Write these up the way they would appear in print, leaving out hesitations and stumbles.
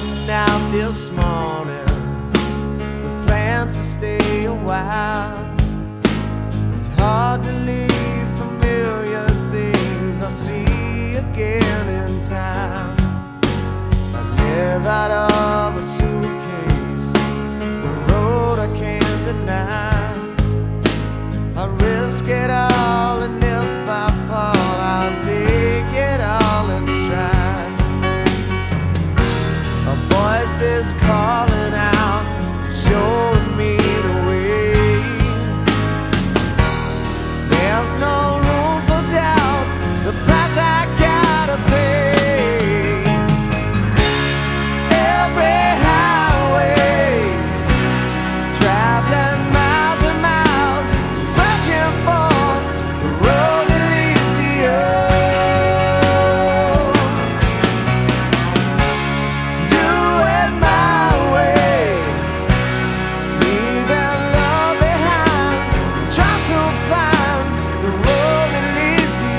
heading out this morning with plans to stay a while. It's hard to leave familiar things I see again in time. I live out of a suitcase, the road I can't deny. I risk it all, and if I fall, I'll take it all in stride. A voice is calling out, showing me the way. There's no room for doubt, the price I gotta pay. Every highway, traveling miles and miles, searching for the road that leads to you. Do it my way, leaving love behind, try to find the road that leads to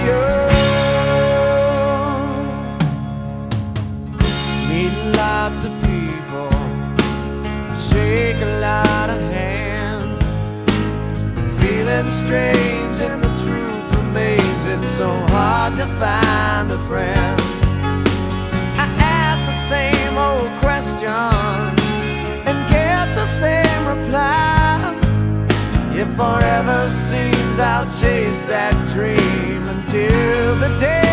you. Meeting lots of people, shake a lot of hands, feeling strange and the truth remains. It's so hard to find a friend. I ask the same old question and get the same reply. If forever seems, I'll chase that dream until the day